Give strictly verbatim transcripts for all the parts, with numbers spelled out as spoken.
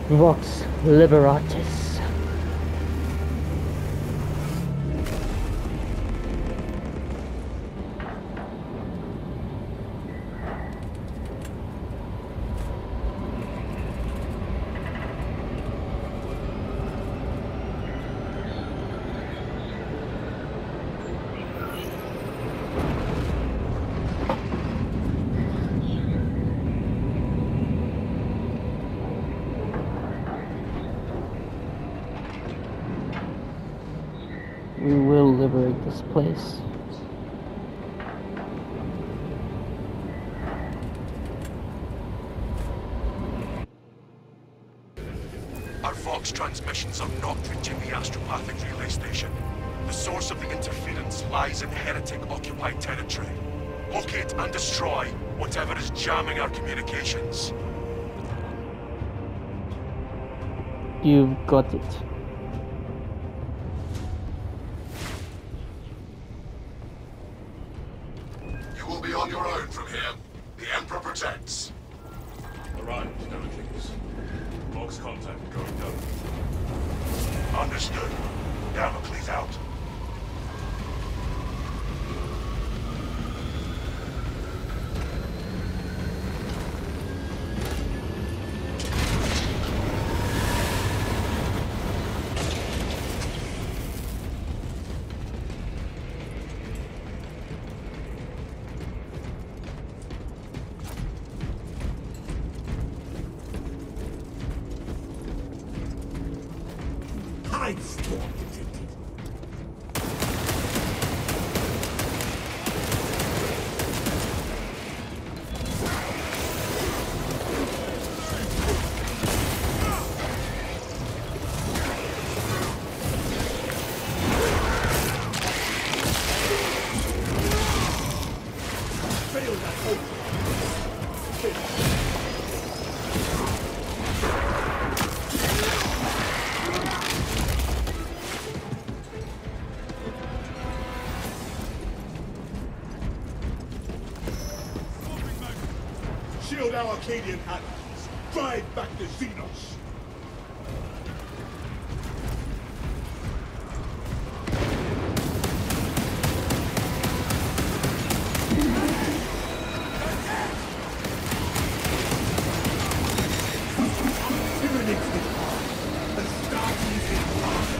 Vox Liberatis. We will liberate this place. Our Vox transmissions are not reaching the astropathic relay station. The source of the interference lies in heretic-occupied territory. Locate and destroy whatever is jamming our communications. You've got it. You will be on your own from here. The Emperor protects. Arrived, Heracles. Vox contact going down. Understood. Damocles out. Hive storm detected. Failed that hope. Shield our Arcadian allies. Drive back the Xenos. Tyranids depart. Astartes in power.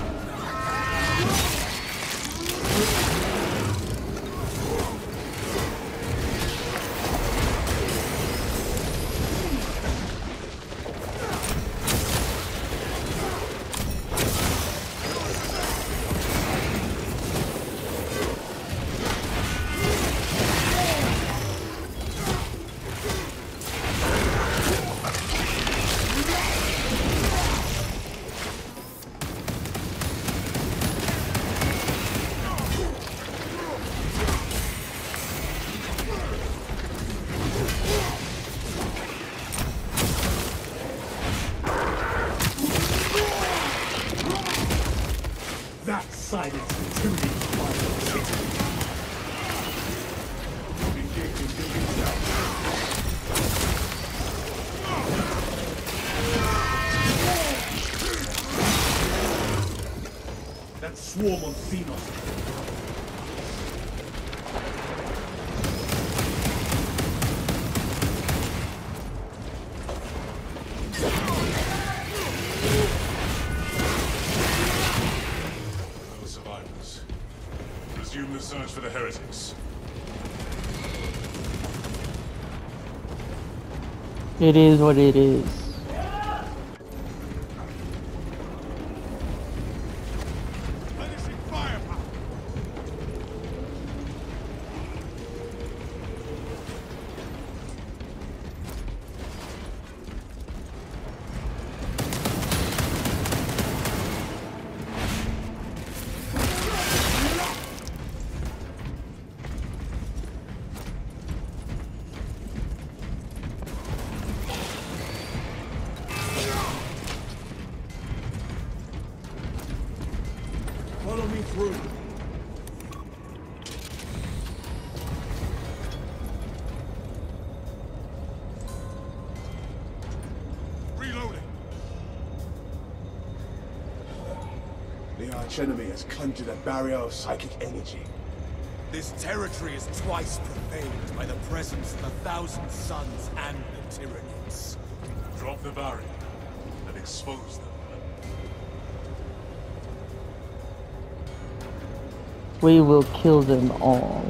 That silenced the Tyranids by the city. Engaging building down. That swarm on Xenos. No survivors. Resume the search for the heretics. It is what it is. Unleashing firepower. Follow me through. Reloading. The archenemy has conjured a barrier of psychic energy. This territory is twice profaned by the presence of the Thousand Sons and the Tyranids. Drop the barrier and expose them. We will kill them all.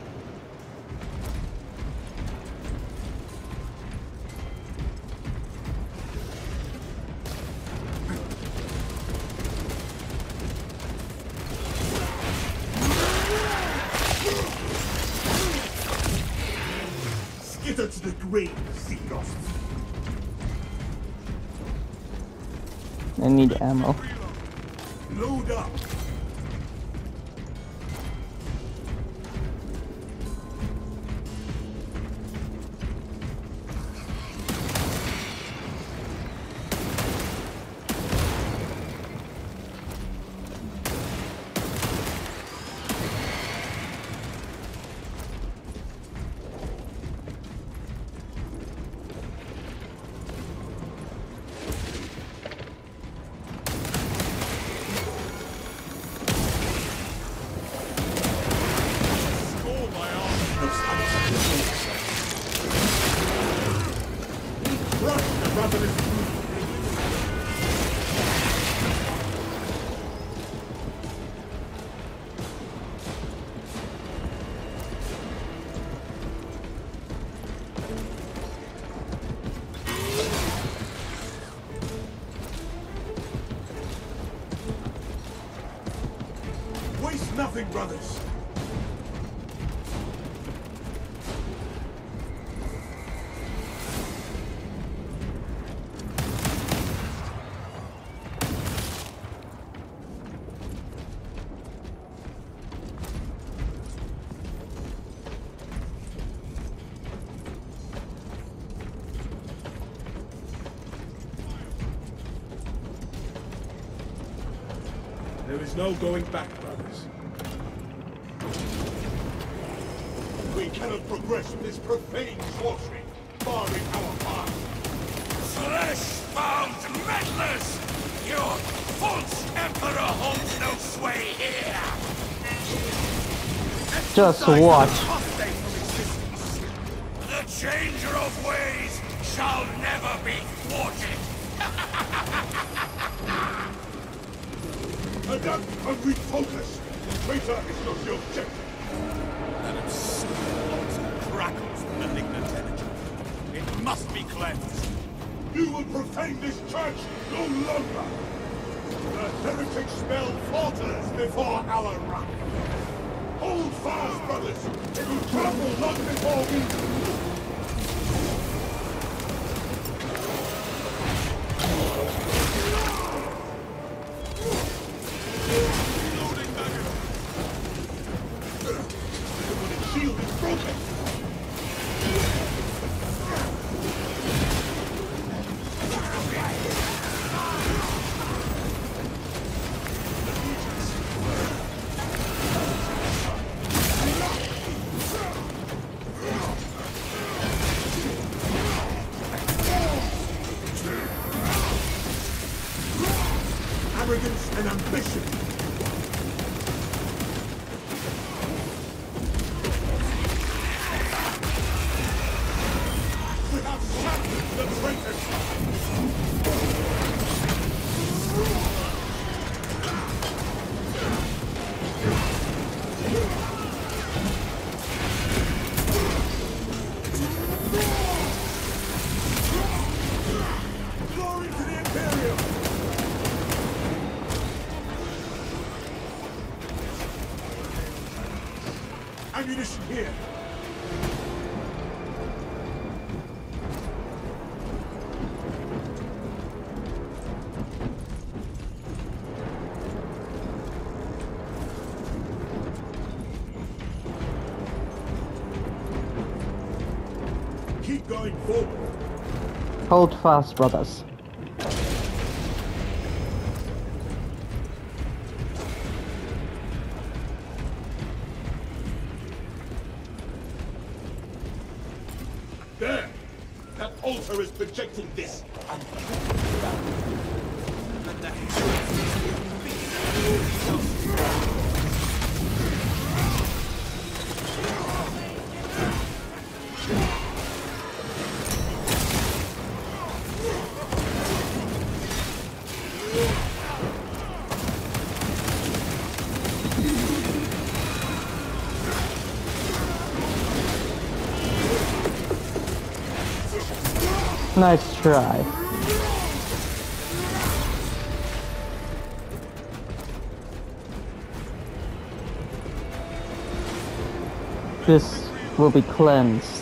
Skitter to the grave, sea ghosts. I need ammo. Load up. Waste nothing, brothers. There is no going back, brothers. We cannot progress with this profane sorcery, barring our path. Flesh-bound meddlers! Your false emperor holds no sway here! Just watch. The changer of ways shall never be thwarted! Adapt and refocus. Traitor is not your objective. That obscene altar crackles with malignant energy. It must be cleansed. You will profane this church no longer. The heretic spell falters before our wrath. Hold fast, brothers. It will trample long before we do. Shield is broken! Arrogance and ambition! The traitors! Glory to the Imperium! Ammunition here! Keep going forward. Hold fast, brothers. There! That altar is projecting this. The the Heretics. Nice try. This will be cleansed.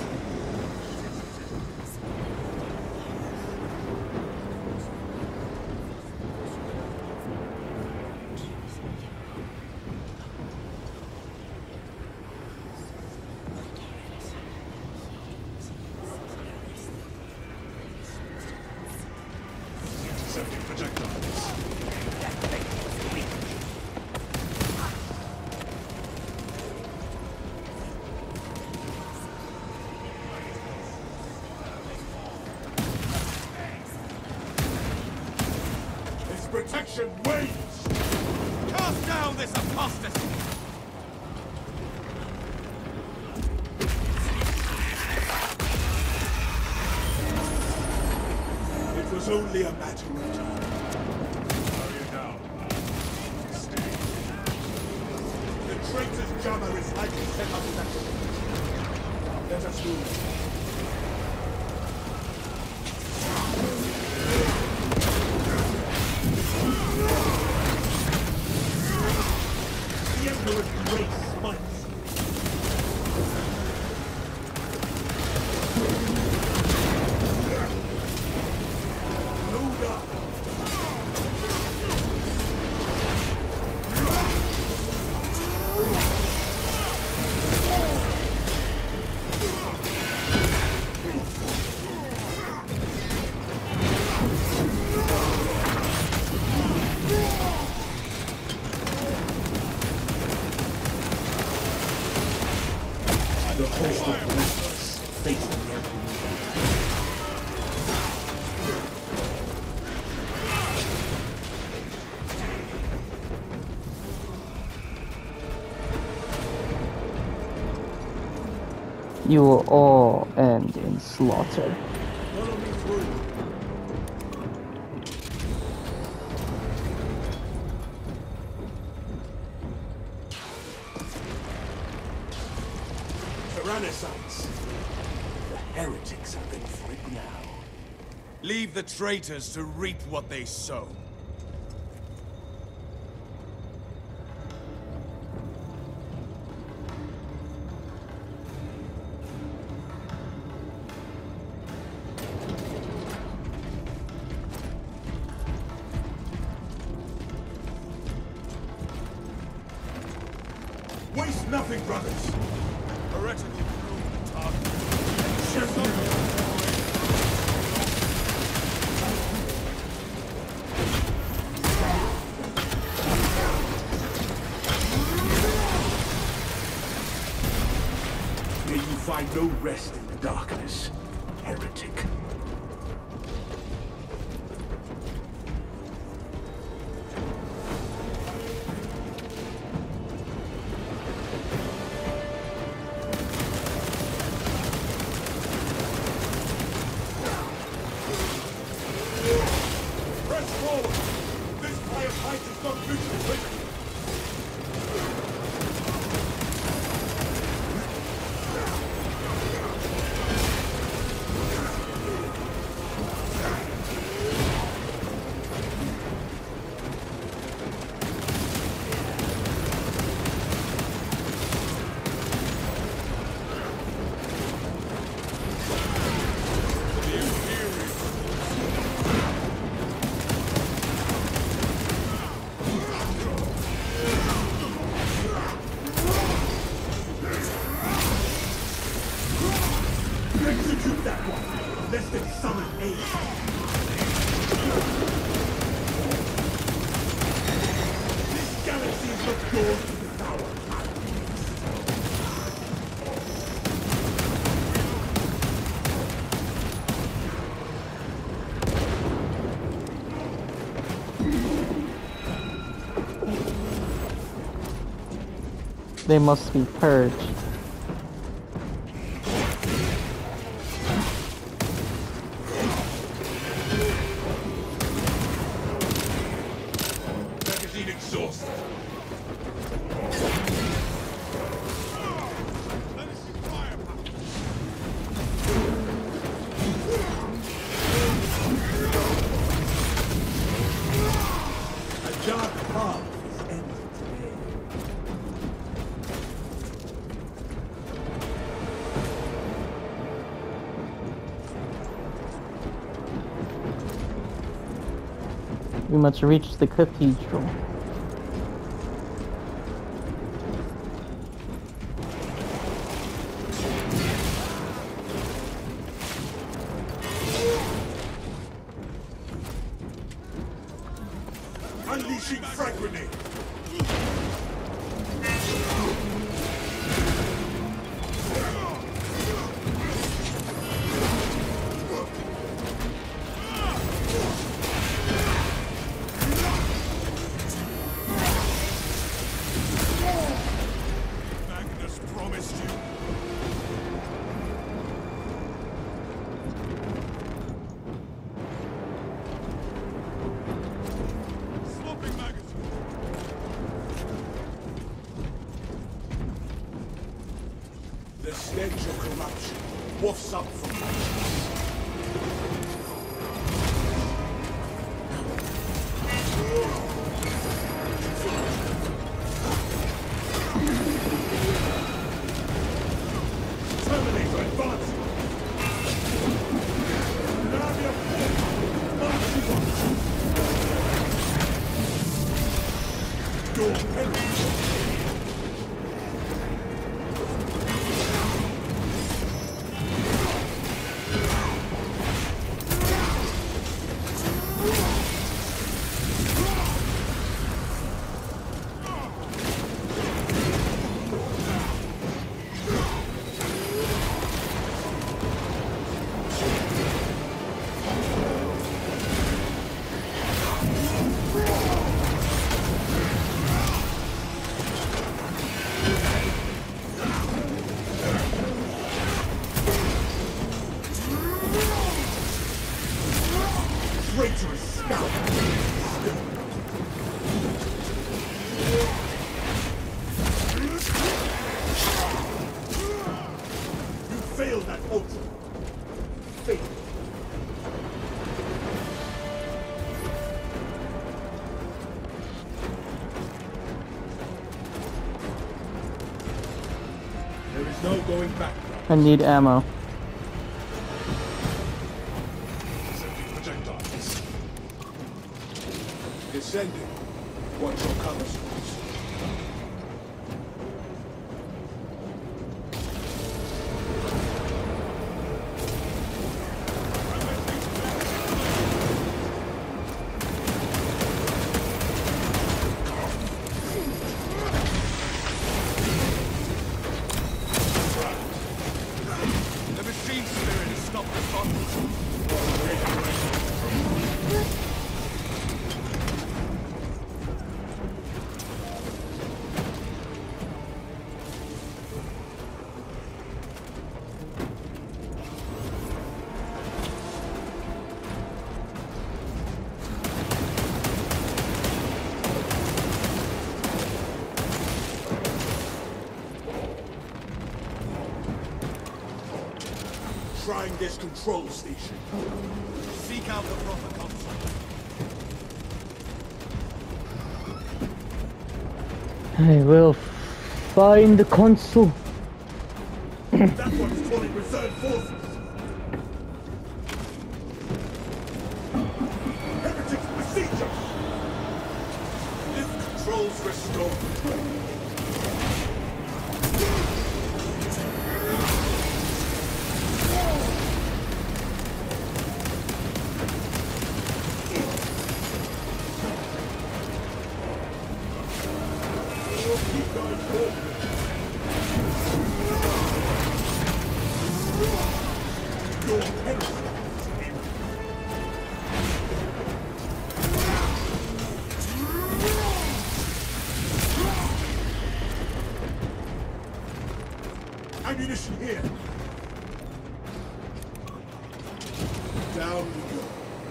Intercepting projectiles. Its protection wanes! Cast down this apostasy! It was only a matter of time. Barrier down. Stay. The traitor's jammer is likely set up in that. Let us move. The Emperor's grace smites. Load up. The host of Believers face the Emperor. You will all end in slaughter. Follow me through. Tyrannosaurus. The heretics are in for it now. Leave the traitors to reap what they sow. Waste nothing, brothers. Heretical crew target. May you find no rest in the darkness, heretic. Press forward! This fire fight is not mutually quick! They must be purged. Magazine exhausted. A dark path is ended today. We must reach the cathedral. Unleashing frag grenade. Magnus promised you. Swapping magazine. The stench of corruption wafts up from Terminator advancing. Navia marching on. Your peril. Traitorous scout! You failed that ultra. Failed. There is no going back now. I need ammo. Projectiles. Descending. Watch your cover streets. The machine spirit has stopped the bottles. Trying this control station. Seek out the proper console. I will find the console. That one's calling reserve forces. Heretics besiege us. Lift controls restored. Keep going forward. Your peril. ammunition here. Down we go.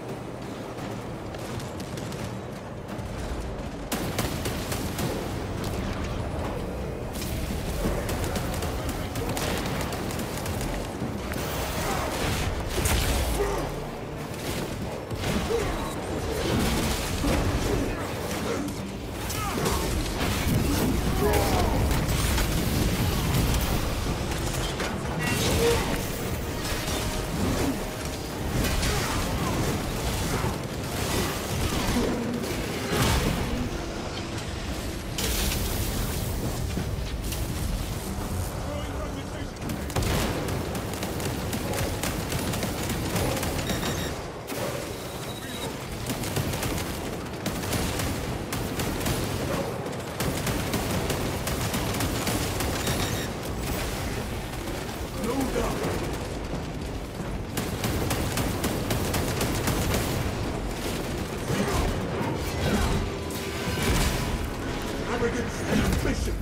Arrogance and ambition.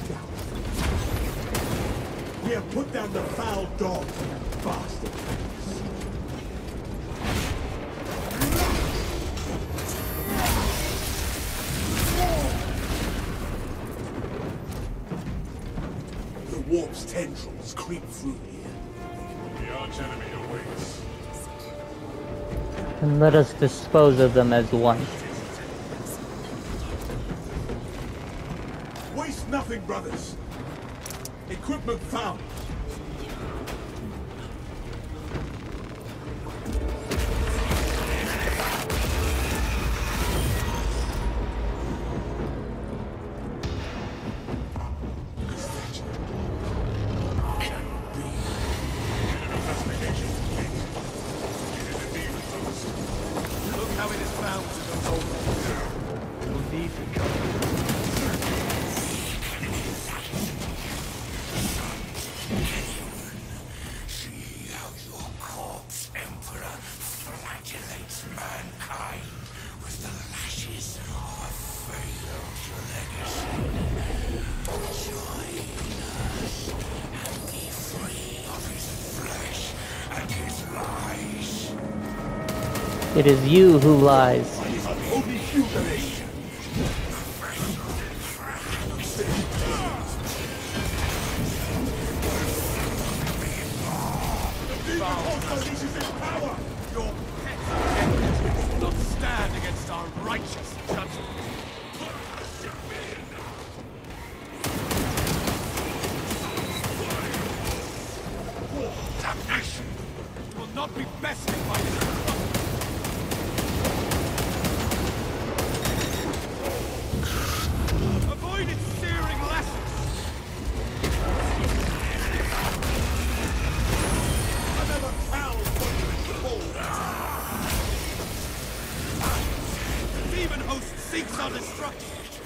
We have put down the foul dog on that bastard. The warp's tendrils creep through here. The arch enemy awaits. And let us dispose of them as one. Waste nothing, brothers. Equipment found. Look how it is found to go over. It will need to come. See how your corpse, Emperor, flagellates mankind with the lashes of a failed legacy. Join us and be free of his flesh and his lies. It is you who lies. Only humiliation. Unleashes his power. Your pet enemies will not stand against our righteous judgment. Damnation! You will not be bested by this. Avoid its searing lashes. Another foul one. The demon host seeks our destruction.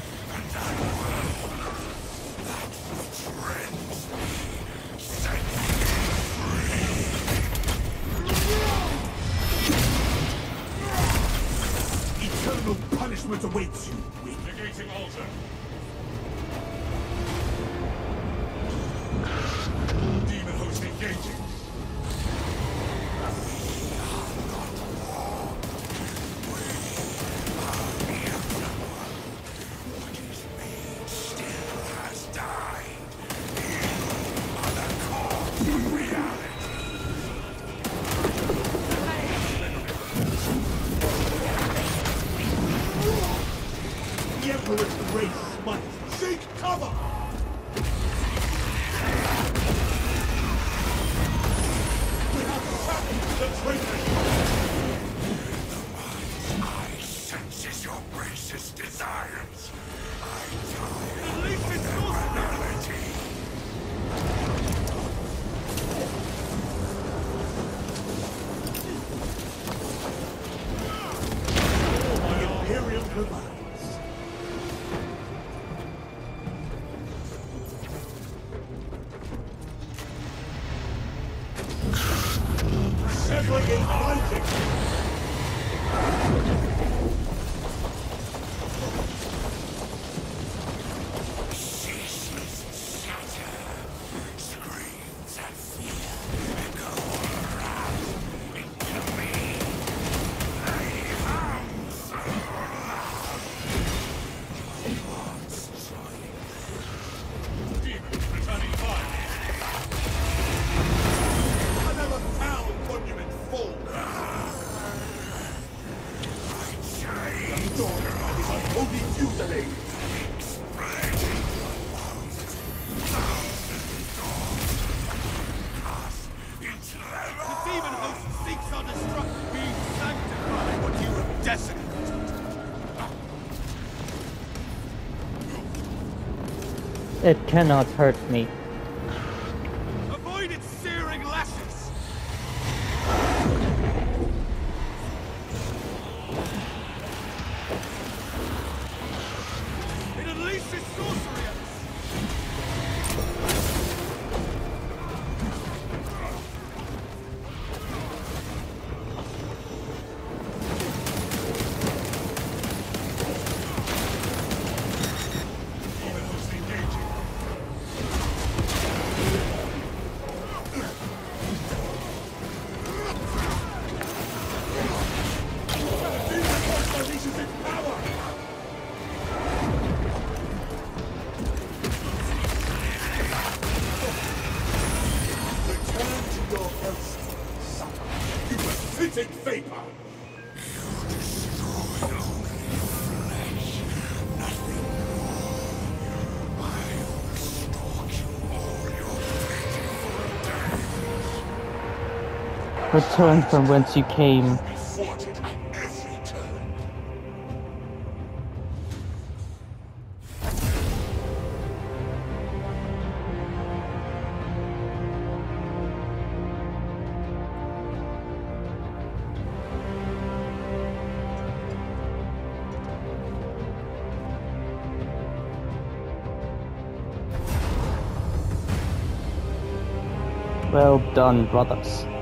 Eternal punishment awaits you. weak. Negating altar. Demon host engaging. The Emperor's grace might seek cover. We have trapped the traitor. I senses your racist desires. I At least it's not. finality. The Imperium provides. Severing in fighting. Ceaseless shatter. Screams mutiny! The demon host seeks our destruction. We sanctify what you have desecrated. It cannot hurt me. Avoid its searing lashes. It unleashes sorcery at us. Demon host engaging. Unleashes its power! Return to your hellspawn, son. You pathetic vapor! Return from whence you came. Be thwarted at every turn. Well done, brothers.